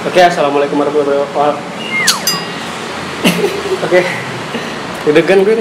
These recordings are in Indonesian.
Oke, assalamualaikum warahmatullahi wabarakatuh. Oke, deg-degan gue nih.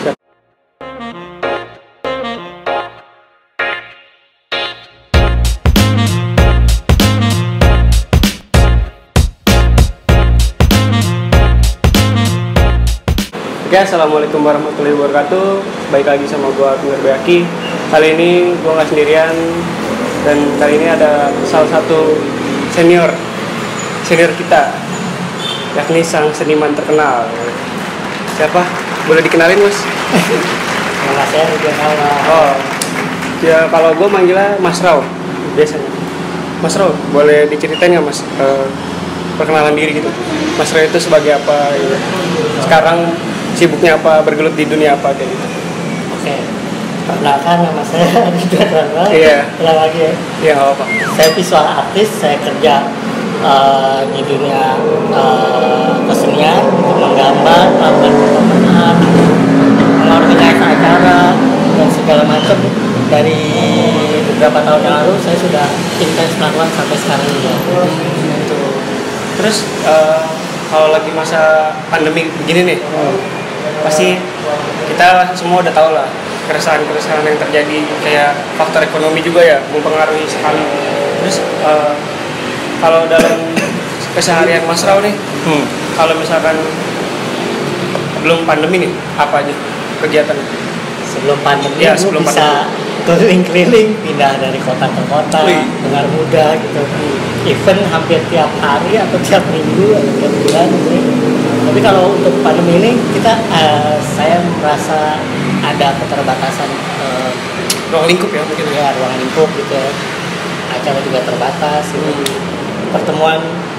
Oke, assalamualaikum warahmatullahi wabarakatuh. Baik lagi sama gue Tunggar Bayaki. Kali ini gue nggak sendirian dan kali ini ada salah satu senior kita, yakni sang seniman terkenal. Siapa? Boleh dikenalin, Mas? Nama saya Rudiana. Oh, ya kalau gue manggilnya Mas Rau biasanya. Mas Rau, boleh diceritain nggak, Mas, perkenalan diri gitu? Mas Rau itu sebagai apa? Gitu. Sekarang sibuknya apa? Bergelut di dunia apa kayak gitu? Oke. Perkenalkan, nama saya Rudiana. Iya. Ulang lagi ya. Iya, nggak apa-apa. Saya visual artist. Saya kerja di dunia kesenian, menggambar, melakukan performance, mengorganisasi acara dan segala macam. Dari beberapa tahun yang lalu saya sudah intens melakukan sampai sekarang juga. Gitu. Terus kalau lagi masa pandemi begini nih, pasti kita semua udah tahu lah keresahan-keresahan yang terjadi, kayak faktor ekonomi juga ya mempengaruhi sekali. Terus kalau dalam keseharian Mas Rau nih, kalau misalkan belum pandemi nih, apa aja kegiatannya? Sebelum pandemi, Ya, gue sebelum bisa keliling-keliling, pindah dari kota ke kota dengan mudah gitu. Even hampir tiap hari atau tiap minggu atau tiap bulan gitu. Tapi kalau untuk pandemi ini saya merasa ada keterbatasan Ruang lingkup ya mungkin. ya, ruang lingkup gitu ya. Acara juga terbatas gitu. Pertemuan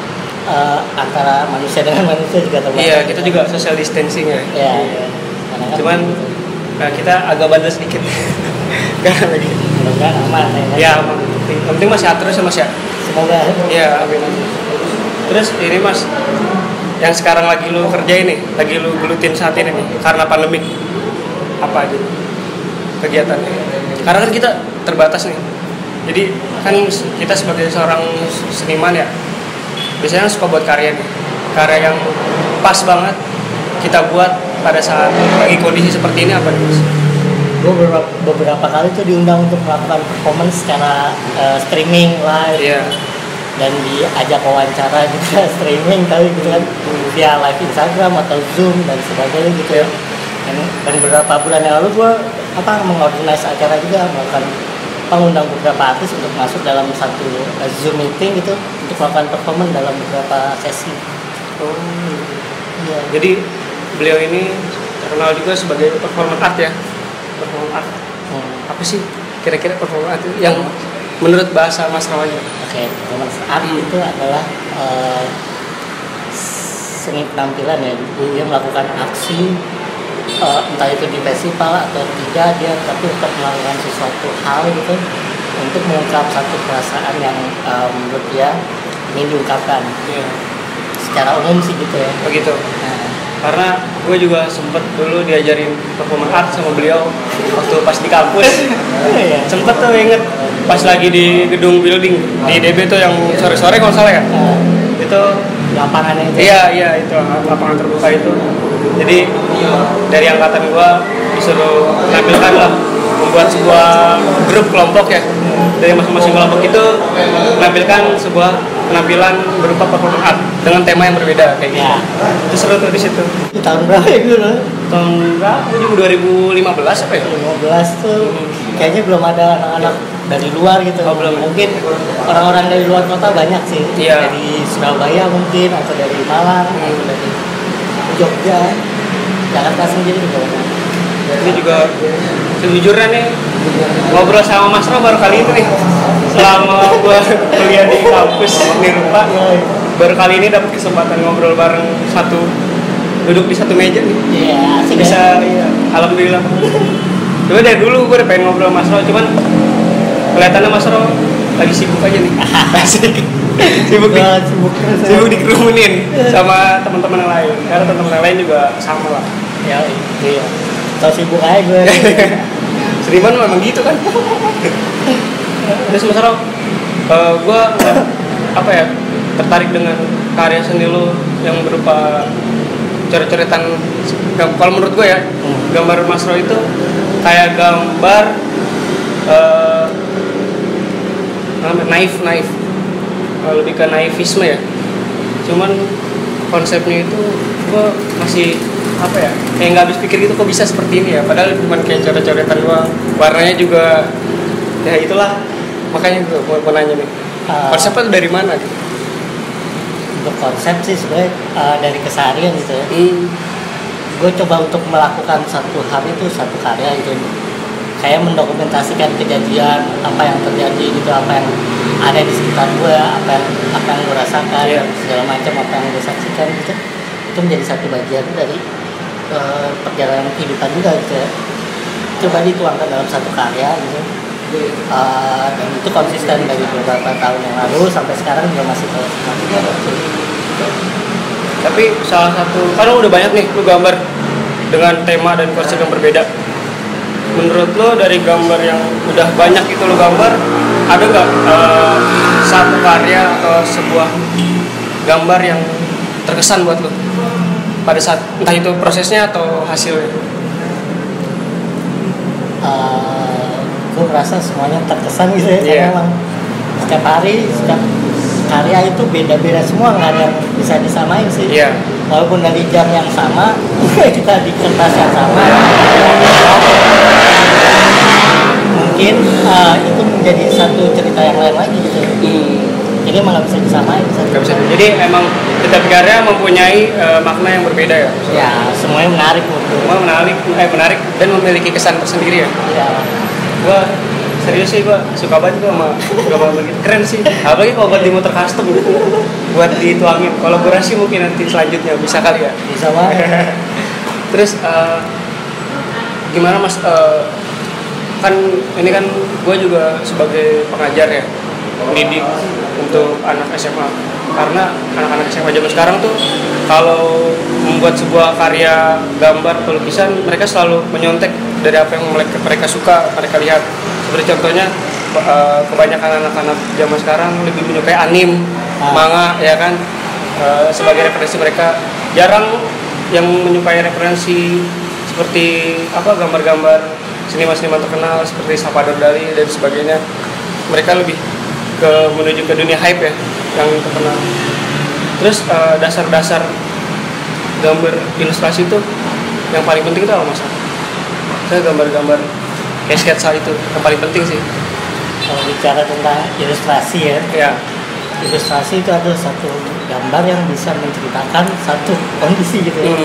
antara manusia dengan manusia juga terbatas. Iya, kita juga social distancing ya. Ya, ya. Karena kan Cuman kita agak bandel sedikit. Karena lagi. mudah-mudahan aman ya. Ya, aman. Yang penting masih atur ya Mas ya. Semoga Iya, amin. Terus ini Mas, yang sekarang lagi lu kerjain nih, lagi lu gelutin saat ini nih, karena pandemik, apa aja kegiatannya? Karena kan kita terbatas nih, jadi kan kita sebagai seorang seniman ya, biasanya suka buat karya nih, karya yang pas banget kita buat pada saat lagi kondisi seperti ini apa nih Mas? gue beberapa kali tuh diundang untuk melakukan performance secara streaming live. Iya. Dan diajak wawancara juga streaming kali gitu kan, via live Instagram atau Zoom dan sebagainya gitu ya. Dan beberapa bulan yang lalu gue mengorganisasi acara juga, mengundang beberapa artis untuk masuk dalam satu Zoom meeting gitu untuk melakukan performance dalam beberapa sesi. Oh, Iya. jadi beliau ini terkenal juga sebagai performance art ya. Performance art. Apa sih kira-kira performance art itu yang menurut bahasa Mas Raw aja? Oke, performance art itu adalah seni penampilan ya. Dia melakukan aksi entah itu di festival atau tidak, dia tapi tetap melakukan sesuatu hal gitu untuk mengungkap satu perasaan yang menurut dia ingin diungkapkan. Iya. Secara umum sih gitu ya. Begitu. Nah, Karena gue juga sempet dulu diajarin performance art sama beliau waktu pas di kampus. iya. Sempet tuh inget pas lagi di gedung building di DB tuh yang sore-sore kalau salah ya. Itu Lapangannya itu. iya itu lapangan terbuka itu. Jadi dari angkatan gue disuruh menampilkan lah, membuat sebuah grup kelompok ya. Dari masing-masing kelompok itu menampilkan sebuah penampilan berupa performance art dengan tema yang berbeda kayak gitu. Ya. Itu seru tuh di situ. Di tahun berapa ya gitu loh? Tahun berapa? 2015 apa ya? 15 tuh kayaknya belum ada anak-anak dari luar gitu. Oh, belum. Mungkin orang-orang dari luar kota banyak sih. Iya. Dari Surabaya mungkin, atau dari Malang, atau dari Jogja, Jakarta sendiri juga banyak. Ini juga sejujurnya nih ngobrol sama Mas Ro baru kali ini nih, selama gua kuliah di kampus Nirupa, baru kali ini dapat kesempatan ngobrol bareng duduk di satu meja nih. Iya, asik Bisa, iya, alhamdulillah. Coba dari dulu gue udah pengen ngobrol sama Mas Ro, cuman kelihatannya Mas Ro lagi sibuk aja nih. Asik. sibuk dikerumunin sama teman-teman yang lain. Karena teman-teman yang lain juga sama lah. Ya, iya. Tau sibuk aja gue. Seniman memang gitu kan. Terus Mas Ro, gue apa ya, tertarik dengan karya seni lo yang berupa coret-coretan. Kalau menurut gue ya, gambar Mas Roy itu kayak gambar naif, lebih ke naifisme ya. Cuman konsepnya itu gue masih apa ya, kayak nggak habis pikir gitu kok bisa seperti ini ya, padahal cuma kayak coret-coretan doang, warnanya juga ya itulah. Makanya gue mau nanya nih, konsepnya dari mana gitu? Untuk konsep sih sebenarnya dari keseharian gitu ya. Gue coba untuk melakukan satu hari itu satu karya gitu, kayak mendokumentasikan kejadian apa yang terjadi gitu, apa yang ada di sekitar gue, apa yang gue rasakan, segala macam apa yang gue saksikan gitu. Itu menjadi satu bagian dari perjalanan kehidupan juga gitu ya. Coba dituangkan dalam satu karya gitu. Dan itu konsisten dari beberapa tahun yang lalu sampai sekarang juga masih terus. Tapi salah satu, kan udah banyak nih lu gambar dengan tema dan konsep yang berbeda. Menurut lo dari gambar yang udah banyak itu lo gambar, ada nggak satu karya atau sebuah gambar yang terkesan buat lo pada saat entah itu prosesnya atau hasilnya? Gue merasa semuanya terkesan gitu ya, karena memang setiap hari, setiap karya itu beda-beda semua, nggak ada yang bisa disamain sih. Walaupun dari jam yang sama, kita di kertas yang sama, mungkin itu menjadi satu cerita yang lain lagi gitu. Jadi emang nggak bisa disamain. Jadi emang setiap karya mempunyai makna yang berbeda ya? Ya, semuanya menarik. Semua menarik dan memiliki kesan tersendiri ya? Iya. Gue serius sih, gue suka banget sama gambar begitu, keren sih. Apalagi kalau buat di motor custom gitu, buat dituangin kolaborasi mungkin nanti selanjutnya bisa kali ya. Bisa banget. Terus gimana Mas? Kan ini kan gue juga sebagai pengajar ya, pendidik untuk anak SMA. Karena anak-anak SMA zaman sekarang tuh kalau membuat sebuah karya gambar atau lukisan, mereka selalu menyontek dari apa yang mereka suka, mereka lihat. Seperti contohnya kebanyakan anak-anak zaman sekarang lebih menyukai anime, manga ya kan, sebagai referensi mereka. Jarang yang menyukai referensi seperti apa gambar-gambar seniman-seniman terkenal seperti Salvador Dali dan sebagainya. Mereka lebih menuju ke dunia hype ya, yang terkenal. Terus dasar-dasar gambar ilustrasi itu yang paling penting itu apa Mas? Saya gambar-gambar kayak sketsa itu yang paling penting sih. Kalau bicara tentang ilustrasi ya, ilustrasi itu adalah satu gambar yang bisa menceritakan satu kondisi gitu ya.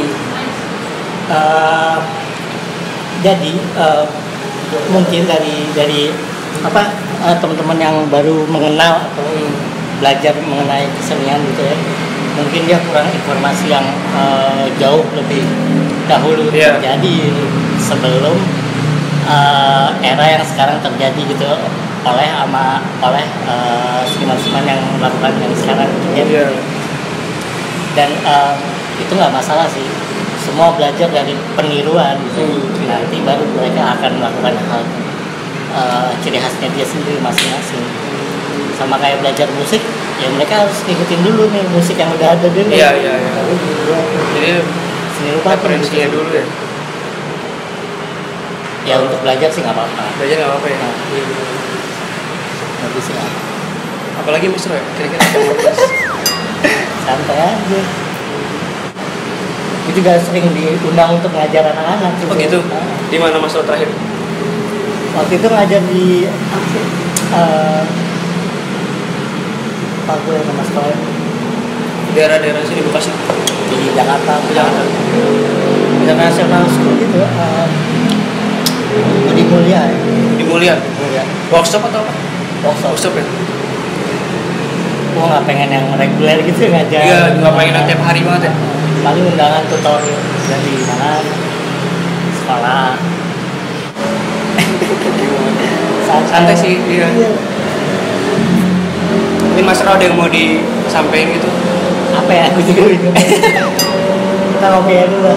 Jadi mungkin dari apa teman-teman yang baru mengenal atau belajar mengenai kesenian gitu ya, mungkin dia kurang informasi yang jauh lebih dahulu terjadi sebelum era yang sekarang terjadi gitu oleh seniman-seniman yang melakukan yang sekarang gitu. Dan itu nggak masalah sih, semua belajar dari peniruan gitu. Nanti baru mereka akan melakukan hal ciri khasnya dia sendiri masing-masing. Sama kayak belajar musik, ya mereka harus ngikutin dulu nih musik yang udah ada dulu. Iya. Jadi seni rupa referensinya dulu ya. Ya untuk belajar sih nggak apa-apa. Belajar nggak apa-apa ya. Nggak bisa. Apalagi Mas Roy, kira-kira santai aja. Itu juga sering diundang untuk ngajar anak-anak. Oh gitu? Di mana Mas Roy terakhir? Waktu itu ngajar di apa gue nama sekolah? Daerah-daerah sini Bekasi. Di Jakarta. International School gitu. Di Mulia ya. Di Mulia. Workshop atau apa? Workshop ya. Gue nggak pengen yang reguler gitu ngajar. Iya, nggak pengen yang tiap hari banget ya. Paling undangan tutorial dari mana sekolah. Santai sih, iya. Ini Mas Roy ada yang mau disampaikan gitu? Apa ya, aku juga bingung. Kita ngopi aja dulu.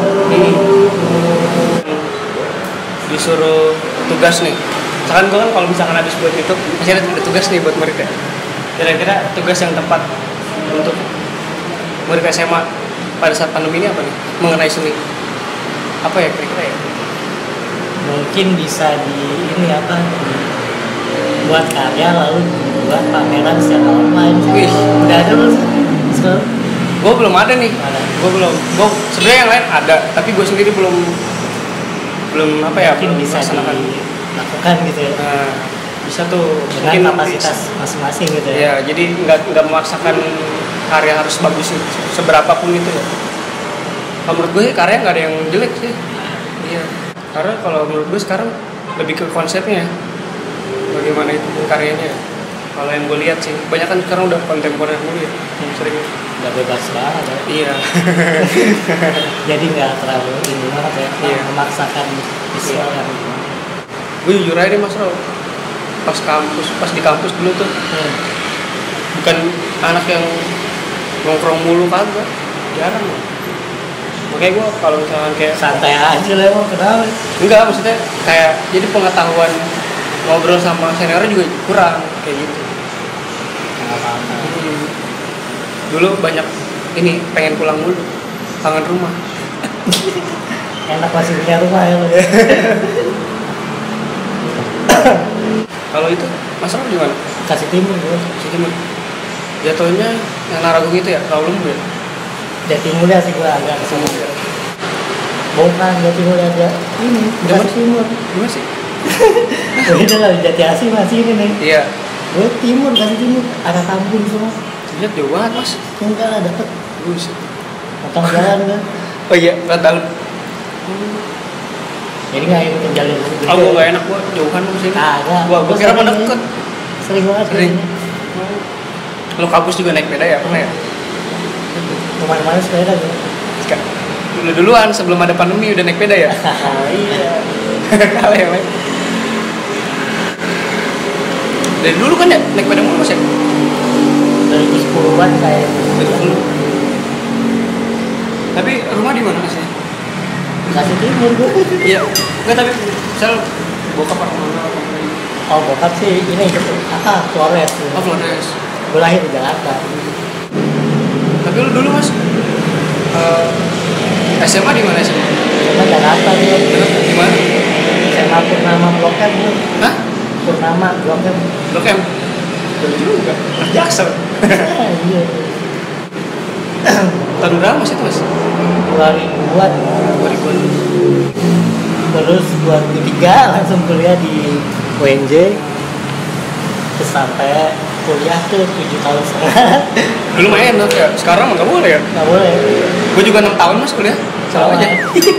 Disuruh tugas nih. Misalkan gue kan kalau misalkan habis buat itu, masih ada tugas nih buat murid ya. Kira-kira tugas yang tepat untuk murid SMA pada saat pandemi ini apa nih mengenai seni? Apa ya kira-kira ya? Mungkin bisa ini apa, buat karya lalu buat pameran secara online. Wih, udah ada belum? gue belum ada nih. Gue sebenarnya yang lain ada, tapi gue sendiri belum apa ya? Mungkin bisa dilakukan gitu ya. Nah, bisa tuh. Dengan kapasitas masing-masing gitu ya. Ya, jadi nggak memaksakan karya harus bagus seberapa pun itu ya. Kalau menurut gue karya nggak ada yang jelek sih. Iya. Karena kalau menurut gue sekarang lebih ke konsepnya, bagaimana itu karyanya. Kalau yang gue lihat sih, banyak kan sekarang udah kontemporer dulu ya, sering. Udah bebas banget ya. Iya. Jadi nggak terlalu ini banget ya, Iya. memaksakan visual yang Gue jujur aja nih Mas Ro, pas di kampus dulu tuh, bukan anak yang nongkrong mulu kagak, jarang loh. Makanya gue kalau misalkan kayak santai aja lah emang, kenapa? enggak, maksudnya kayak jadi pengetahuan ngobrol sama senior juga kurang kayak gitu. Dulu banyak ini pengen pulang mulu, kangen rumah. Enak masih punya rumah ya lo. Kalau itu Mas Rom gimana? Kasih Timur gue. Jadi jatuhnya yang Naragung itu ya, Rawalumbu ya? Jati Mulia sih gue agak kesini. Bukan Jati Mulia aja. Ini Kasih Timur. Gimana sih? Beda lah, Jati Asih masih ini nih. Iya. Gue Timur, Kasih Timur. Ada kampung semua. Lihat jauh banget Mas. Enggak lah, deket. Buset. Potong jalan kan. Oh iya, berat dalam. Jadi nggak ikutin jalur gitu. Oh, gue nggak enak gue jauhan lu sini. Agak. Gue kira mau deket. Sering banget. Sering. Lo kampus juga naik sepeda ya, pernah ya? Kemana-mana sepeda gue. Duluan sebelum ada pandemi udah naik sepeda ya? Iya. Kalah ya, Mike. Dari dulu kan ya naik sepeda mulu Mas ya? 2010-an kayak. 2010. Tapi rumah di mana Mas? Kasih Timur gue. Iya. Enggak, tapi misal bokap apa mana? Oh, bokap sih ini apa? Flores. Oh, Flores. Gue lahir di Jakarta. Tapi lu dulu Mas SMA di mana sih? Cuma Jakarta dia. Di mana? SMA Purnama Blok M gue. Hah? Purnama Blok M. Blok M. Dulu juga. Jaksel. Iya. Tahun berapa Mas itu Mas? 2000-an. 2000-an. Terus 2003 langsung kuliah di UNJ. Terus sampai kuliah tuh 7 tahun setengah. Dulu main enak ya. Sekarang nggak boleh ya? Nggak boleh. Gue juga 6 tahun Mas kuliah. Sama aja.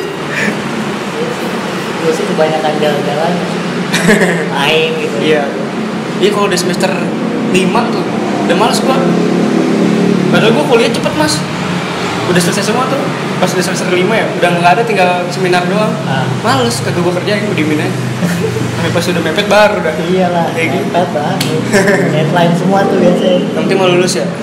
Gue sih kebanyakan jalan-jalan, main gitu. Iya. Iya kalau udah semester 5 tuh udah males gua. Padahal gua kuliah cepet Mas. Udah selesai semua tuh. Pas udah semester 5 ya, udah nggak ada, tinggal seminar doang. Males kagak gua kerjain, gua diemin aja. Sampai pas udah mepet baru udah. Iyalah, kayak gitu. mepet banget. Deadline semua tuh biasanya. Yang penting mau lulus ya.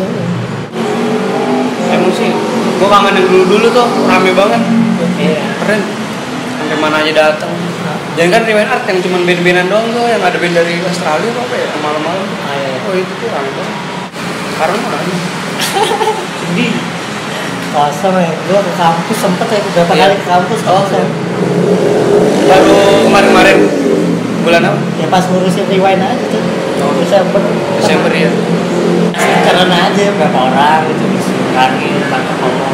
Emang sih, gua kangen yang dulu tuh rame banget. Iya. Keren. Sampai mana aja datang. Jangan kan Rewind Art yang cuma band-bandan doang tuh, yang ada band dari Australia apa ya, malam-malam. Oh itu tuh rame banget. Sekarang mana? Sedih. Kosong ya, gue ke kampus sempet ya beberapa kali ke kampus kosong. Baru kemarin-kemarin bulan apa? Ya pas ngurusin Rewind aja tuh. Desember ya. Karena aja berapa orang gitu, disuranin, banyak ngomong,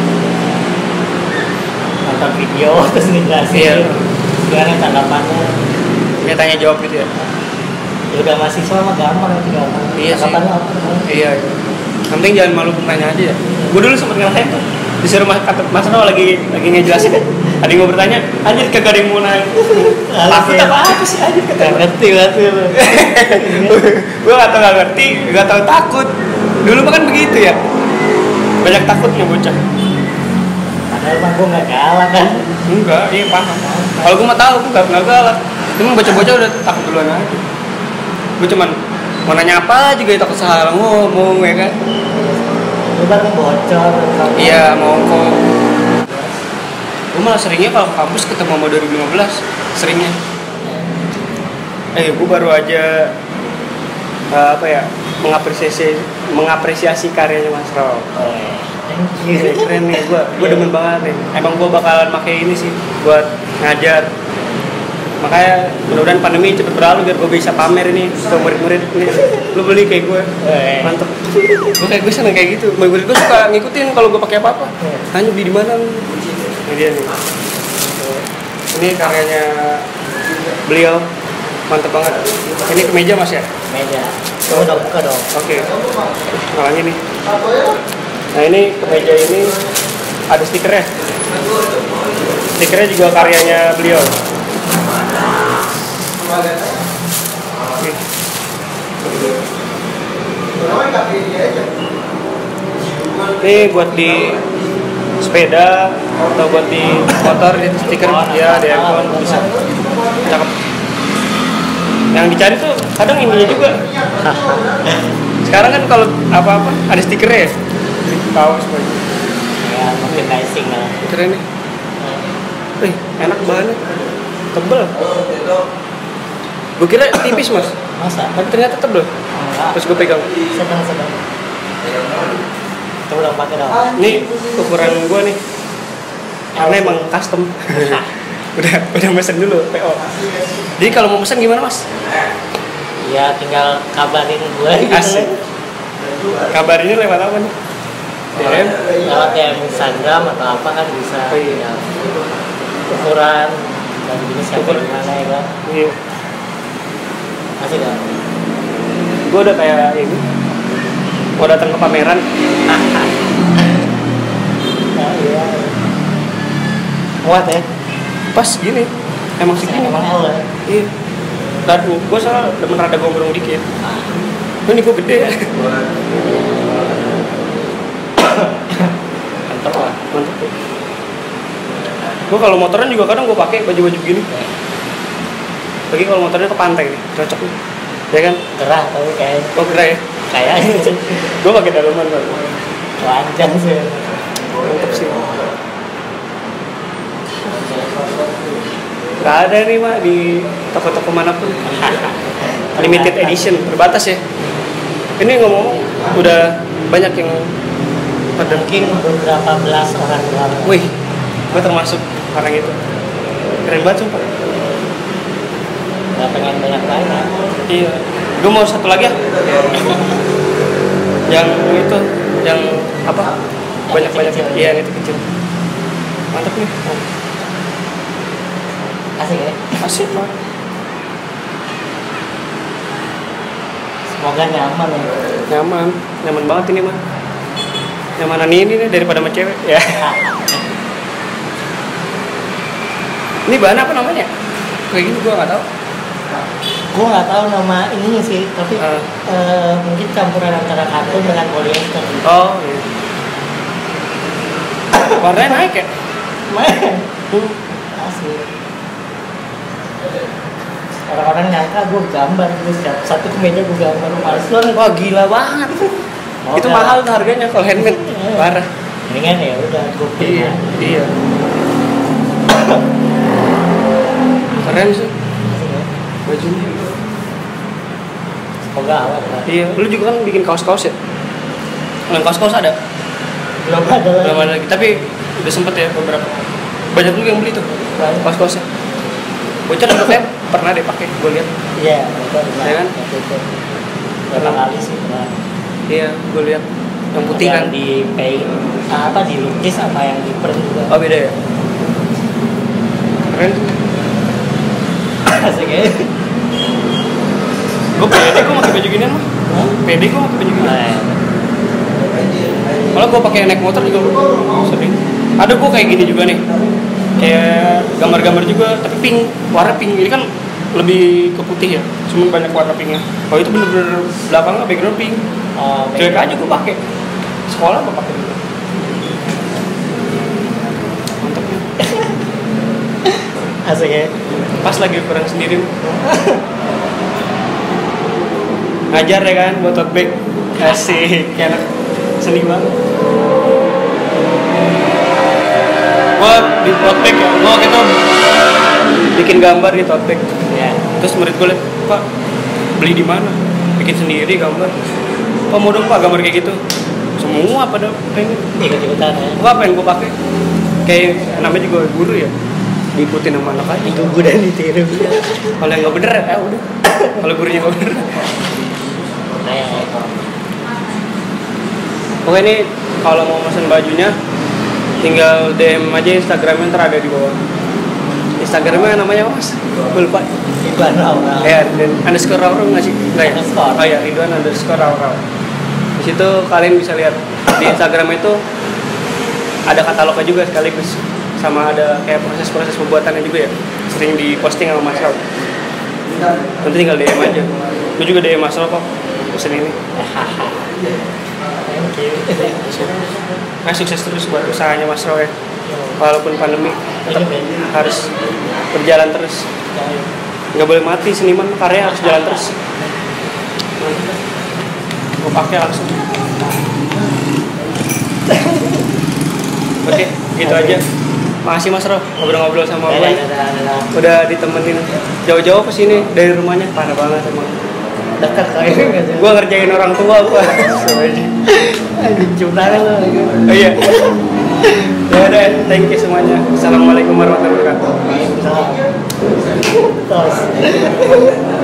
nonton video terus ngejelasin. Iya. Gimana tanggapannya? Ini tanya jawab gitu ya. Ya udah mahasiswa mah gampang itu gampang. Iya sih. Tanggapannya apa? Iya. Yang penting jangan malu bertanya aja ya. Gue dulu sempet ngerasain tuh disuruh Mas Ro lagi ngejelasin ya. Ada yang mau bertanya, anjir kagak ada yang mau nanya. Takut apa sih anjir? Gak ngerti banget lu. Gue nggak ngerti, nggak tahu takut. Dulu mah kan begitu ya. Banyak takutnya bocah. Padahal mah gue gak galak kan. Enggak, iya paham. Kalau gue mah tahu, gue nggak galak. Cuma bocah-bocah udah takut duluan aja. Gue cuman mau nanya apa juga takut salah ngomong ya kan. Lu kan bocor. Iya, mau kok. Gue malah seringnya kalau ke kampus ketemu sama 2015 seringnya. Gue baru aja apa ya, mengapresiasi karyanya Mas Ro. Keren nih, gue demen banget nih. Emang gue bakalan pakai ini sih buat ngajar. Makanya mudah-mudahan pandemi cepet berlalu biar gue bisa pamer ini ke murid-murid nih. Lu beli kayak gue, mantep. Gue kayak gue seneng kayak gitu. Murid gue suka ngikutin kalau gue pakai apa-apa. Tanya beli di mana? Ini dia nih. Ini karyanya beliau, mantep banget. Ini kemeja Mas ya? Meja. Coba dong, buka dong. Oke. Malangnya nih. Nah ini kemeja ini ada stikernya. Stikernya juga karyanya beliau. Ini buat di sepeda atau buat di motor, itu stiker ya, di handphone bisa. Cakep. Yang dicari tuh kadang ininya juga. Sekarang kan kalau apa-apa ada stikernya ya. Kaos baju. Ya, merchandising lah. Keren nih. Enak banget. Tebel. Gue kira tipis Mas. Masa? Tapi ternyata tebel. Enggak. Terus gue pegang. Sedang. Coba dong, pakai dong. Ini ukuran gue nih. Karena emang custom. udah mesen dulu PO. Jadi kalau mau mesen gimana Mas? Ya tinggal kabarin gue gitu. Asik. Kabar ini lewat apa nih? DM? Lewat DM Instagram atau apa kan bisa. Oh, iya. Ya, ukuran dan jenis siapa gimana ya kan. Iya. Masih dah. Gue udah kayak ini. Mau datang ke pameran. Nah, iya. Muat ya? Pas gini. Emang segini. Emang L ya? Iya. Dan gue salah demen rada gombrong dikit. Ini gue gede ya. Mantap lah, mantap. Gue kalau motoran juga kadang gue pakai baju-baju gini. Lagi kalau motornya ke pantai nih, cocok nih. Ya kan? Gerah tapi kayak. Oh gerah ya? Kayaknya. Gue pakai dalaman banget. Panjang sih. Mantap sih. Gak ada nih Mak di toko-toko manapun. Limited edition, terbatas ya. Ini ngomong udah banyak yang pada. Mungkin beberapa belas orang doang. Wih, gue termasuk orang itu. Keren banget sumpah. Gak pengen banyak-banyak. Iya. Gue mau satu lagi ya. Yang itu, yang apa? Banyak-banyak. Iya, yang itu kecil. Mantap nih. Asik ya? Asik Pak. Semoga nyaman ya. Nyaman banget ini mah. Nyamanan ini nih daripada sama cewek ya. Ini bahan apa namanya? Kayak gini gue nggak tahu. Gue nggak tahu nama ininya sih, tapi mungkin campuran antara katun dengan polyester. Oh iya. Warnanya naik ya? Lumayan. Asli. Orang-orang nyangka gue gambar, gue satu kemeja gue gambar, males banget. Wah gila banget. Itu mahal tuh harganya kalau handmade. Parah. Mendingan ya udah gue beli. Iya. Keren sih bajunya. Semoga awet lah. Iya, lu juga kan bikin kaos-kaos ya? Yang kaos-kaos ada? Belum ada lagi. Belum ada lagi, tapi udah sempet ya beberapa. Banyak juga yang beli tuh kaos-kaosnya. Bocor bentuknya pernah deh pakai, gue lihat. Iya, itu ya kan? Berapa kali sih pernah. Iya, gue lihat. Yang putih kan di paint, apa dilukis apa yang di print juga. Oh beda ya? Keren. Asik ya. Gue pede gue pakai baju ginian mah. Pede gue pakai baju ginian. Kalau gue pakai naik motor juga sering. Ada gue kayak gini juga nih. Kayak gambar-gambar juga, tapi pink, warna pink. Ini kan lebih ke putih ya, cuma banyak warna pinknya. Kalau itu bener-bener belakangnya background pink. Cuek aja gue pakai. Sekolah gue pakai juga. Mantap ya. Asik ya. Pas lagi ukuran sendiri. Ngajar ya kan, buat tote bag. Asik, enak. Seni banget. Gua di tote bag ya, gua waktu itu bikin gambar di tote bag. Ya. Terus murid gue liat, Pak, beli di mana? Bikin bikin sendiri gambar. Pak mau dong Pak gambar kayak gitu. Semua pada pengen. Ikut-ikutan ya. Gua pengen gua pakai. Kayak namanya juga guru ya. Diikutin sama anak aja. Ditunggu dan ditiru. Kalau yang nggak bener ya udah. Kalau gurunya nggak bener. Kayak Pokoknya ini kalau mau pesen bajunya tinggal DM aja Instagramnya, ntar ada di bawah. Instagramnya namanya apa mas? Gue lupa. Ridwan Raurau. Ya, dan underscore Raurau nggak sih? Nggak ya? Underscore. Oh ya, Ridwan underscore Raurau. Di situ kalian bisa lihat di Instagram itu ada katalognya juga sekaligus, sama ada kayak proses-proses pembuatannya juga ya. Sering diposting sama Mas Raul. Nanti tinggal DM aja. Gue juga DM Mas Raul kok pesen ini. Thank you. Nah, sukses terus buat usahanya Mas Raul ya. Walaupun pandemi tetap harus berjalan terus. Nggak boleh mati, seniman karya harus jalan terus. Gue pakai langsung. Oke, gitu aja. Makasih Mas Roh, ngobrol-ngobrol sama gue. Udah ditemenin jauh-jauh ke sini dari rumahnya, parah banget emang. Dekat kali ini. Gue ngerjain orang tua gue. Anjing curang lo. Oh iya. Ya udah, thank you semuanya. Assalamualaikum warahmatullahi wabarakatuh. Waalaikumsalam. Tos.